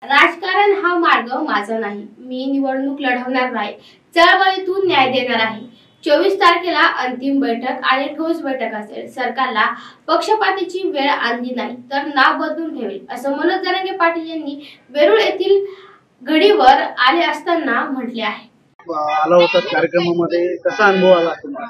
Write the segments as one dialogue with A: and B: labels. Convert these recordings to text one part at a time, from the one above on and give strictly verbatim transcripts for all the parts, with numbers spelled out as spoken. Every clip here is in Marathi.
A: राजकारण हा मार्ग माझा नाही, मी निवडणूक लढवणार नाही, चळवळीतून न्याय देणार आहे। चोवीस तारखेला अंतिम बैठक आणि ठोस बैठक असेल। सरकारला पक्षपातीची वेळ आणली नाही तर नाव बदलून ठेवेल, असं मनोज जरांगे पाटील यांनी वेरूळ येथील घडीवर आले असताना म्हटले आहे।
B: आला होता कार्यक्रमामध्ये कसा अनुभव आला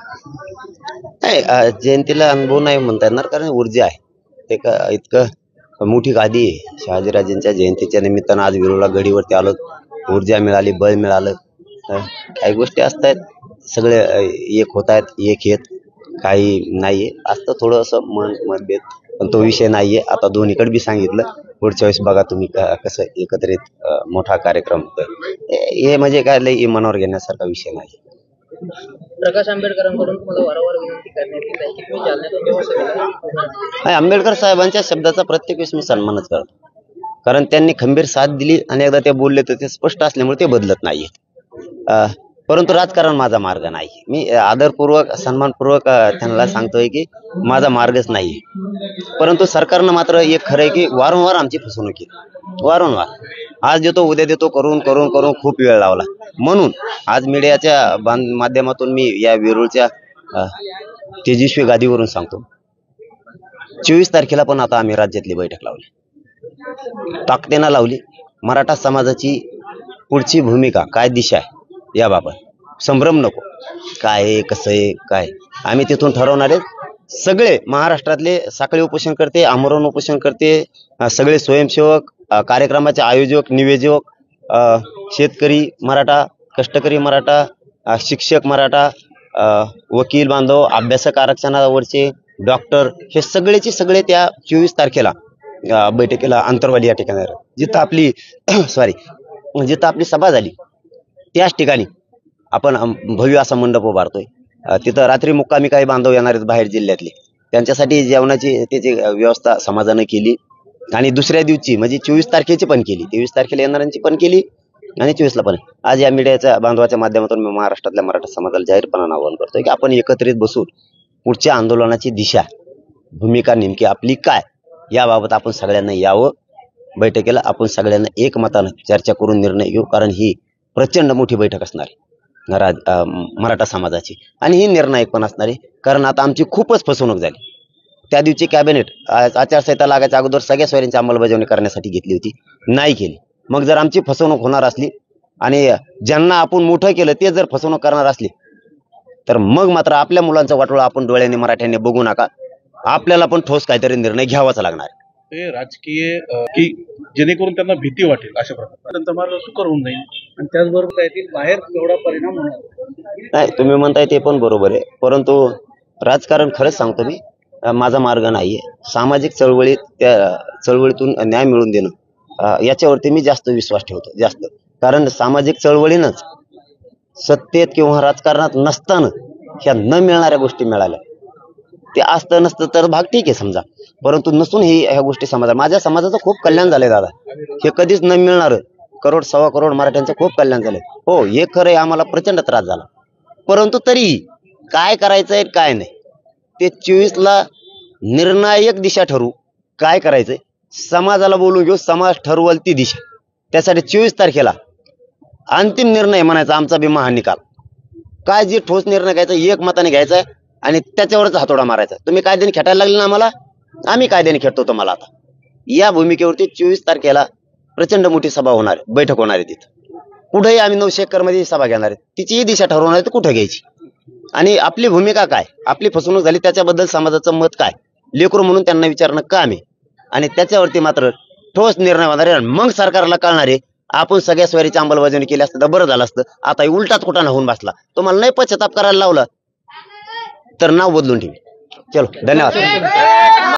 B: तुम्हाला?
C: जयंतीला अनुभव नाही म्हणता येणार, कारण ऊर्जा आहे ते का इतकं मोठी गादी आहे। शहाजीराजेंच्या जयंतीच्या निमित्तानं आज वेरूळला गडीवरती आलो, ऊर्जा मिळाली, बळ मिळालं। काही गोष्टी असतात, सगळे एक होत आहेत, एक येत काही नाहीये, असतं थोडं असं मन मतभेद, पण तो विषय नाहीये। आता दोन्हीकडे बी सांगितलं, पुढच्या वेळेस बघा तुम्ही कसं एकत्रित मोठा कार्यक्रम हे म्हणजे काय लई मनावर घेण्यासारखा विषय नाही।
B: प्रकाश आंबेडकरांकडून तुम्हाला वारंवार विनंती करण्यात येत आहे की तुम्ही जालन्यात
C: आंबेडकर साहेबांच्या शब्दाचा प्रत्येक वेळेस मी सन्मानच करतो, कारण त्यांनी खंबीर साथ दिली आणि एकदा ते बोलले तर ते स्पष्ट असल्यामुळे ते बदलत नाहीये। परंतु राजकारण माझा मार्ग नाही, मी आदरपूर्वक सन्मानपूर्वक त्यांना सांगतोय की माझा मार्गच नाही। परंतु सरकारनं मात्र एक खरंय की वारंवार आमची फसवणूक केली, वारंवार आज देतो उद्या देतो करून करून करून खूप वेळ लावला। म्हणून आज मीडियाच्या माध्यमातून मी या वेरूळच्या तेजस्वी गादीवरून सांगतो, चोवीस तारखेला पण आता आम्ही राज्यातली बैठक लावली, ताकदीनं लावली। मराठा समाजाची पुढची भूमिका काय दिशा आहे याबाबत संभ्रम नको, काय आहे कसं आहे काय आम्ही तिथून ठरवणार आहे। सगळे महाराष्ट्रातले साखळी उपोषण करते, आमरण उपोषण करते, सगळे स्वयंसेवक, कार्यक्रमाचे आयोजक, नियोजक, शेतकरी मराठा, कष्टकरी मराठा, शिक्षक मराठा, वकील बांधव, अभ्यासक आरक्षणावरचे डॉक्टर, हे सगळेचे सगळे त्या चोवीस तारखेला बैठकीला अंतरवाली या ठिकाणी, जिथं आपली सॉरी जिथं आपली सभा झाली त्याच ठिकाणी आपण भव्य असा मंडप उभारतोय। तिथं रात्री मुक्कामी काही बांधव येणार आहेत बाहेर जिल्ह्यातले, त्यांच्यासाठी जेवणाची त्याची व्यवस्था समाजानं केली आणि दुसऱ्या दिवशी म्हणजे चोवीस तारखेची पण केली, तेवीस तारखेला येणाऱ्यांची पण केली आणि चोवीसला पण। आज या मीडियाच्या बांधवाच्या माध्यमातून मी महाराष्ट्रातल्या मराठा समाजाला जाहीरपणानं आवाहन करतोय की आपण एकत्रित बसून पुढच्या आंदोलनाची दिशा, भूमिका नेमकी आपली काय याबाबत आपण सगळ्यांना यावं बैठकीला, आपण सगळ्यांना एकमतानं चर्चा करून निर्णय घेऊ, कारण ही प्रचंड मोठी बैठक असणार आहे मराठा समाजाची आणि ही निर्णायक पण असणार आहे। कारण आता आमची खूपच फसवणूक झाली, त्या दिवशी कॅबिनेट आचारसंहिता लागायच्या अगोदर सगळ्या सोयऱ्यांची अंमलबजावणी करण्यासाठी घेतली होती, नाही केली। मग जर आमची फसवणूक होणार असली आणि ज्यांना आपण मोठं केलं ते जर फसवणूक करणार असली तर मग मात्र आपल्या मुलांचं वाटोळं आपण डोळ्यांनी मराठ्यांनी बघू नका, आपल्याला पण ठोस काहीतरी निर्णय घ्यावाच लागणार।
B: ते राजकीय की जेणेकरून त्यांना भीती वाटेल अशा प्रकारे त्यांचा मार्ग सुकर होऊन जाईल आणि त्याचबरोबर त्यातील बाहेर एवढा परिणाम होणार
C: नाही। तुम्ही म्हणताय ते पण बरोबर आहे, परंतु राजकारण खरंच सांगतो मी माझा मार्ग नाहीये। सामाजिक चळवळीत त्या चळवळीतून न्याय मिळवून देणं याच्यावरती मी जास्त विश्वास ठेवतो, जास्त, कारण सामाजिक चळवळीनंच सत्तेत किंवा राजकारणात नसताना ह्या न मिळणाऱ्या गोष्टी मिळाल्या, ते असतं नसतं तर भाग ठीक आहे समजा, परंतु नसून ही ह्या गोष्टी समाजा माझ्या समाजाचं खूप कल्याण झालंय दादा, हे कधीच न मिळणार, करोड सव्वा करोड मराठ्यांचं खूप कल्याण झालंय। हो हे खरंय, आम्हाला प्रचंड त्रास झाला, परंतु तरी काय करायचंय काय नाही ते चोवीसला निर्णायक दिशा ठरवू, काय करायचंय समाजाला बोलून घेऊ, समाज ठरवल ती दिशा। त्यासाठी चोवीस तारखेला अंतिम निर्णय म्हणायचा आमचा बी महानिकाल, काय जे ठोस निर्णय घ्यायचा एक मताने घ्यायचा आणि त्याच्यावरच हातोडा मारायचा। तुम्ही कायद्याने खेटायला लागले ना आम्हाला, आम्ही कायद्याने खेळतो तुम्हाला। आता या भूमिकेवरती चोवीस तारखेला प्रचंड मोठी सभा होणार, बैठक होणार आहे, तिथं कुठेही आम्ही नऊशे एकर मध्ये सभा घेणार आहे, तिची दिशा ठरवणार आहे कुठे घ्यायची आणि आपली भूमिका काय, आपली फसवणूक झाली त्याच्याबद्दल समाजाचं मत काय, लेकरू म्हणून त्यांना विचारणं काम आहे आणि त्याच्यावरती मात्र ठोस निर्णय होणार आहे। मग सरकारला कळणार आहे आपण सगळ्या सोयरीची अंमलबजावणी केली असतं तर बरं झालं असतं, आता उलटाच कुठं होऊन बसला, तुम्हाला नाही पश्चाताप करायला लावलं तर नाव बदलून ठेवी। चलो धन्यवाद।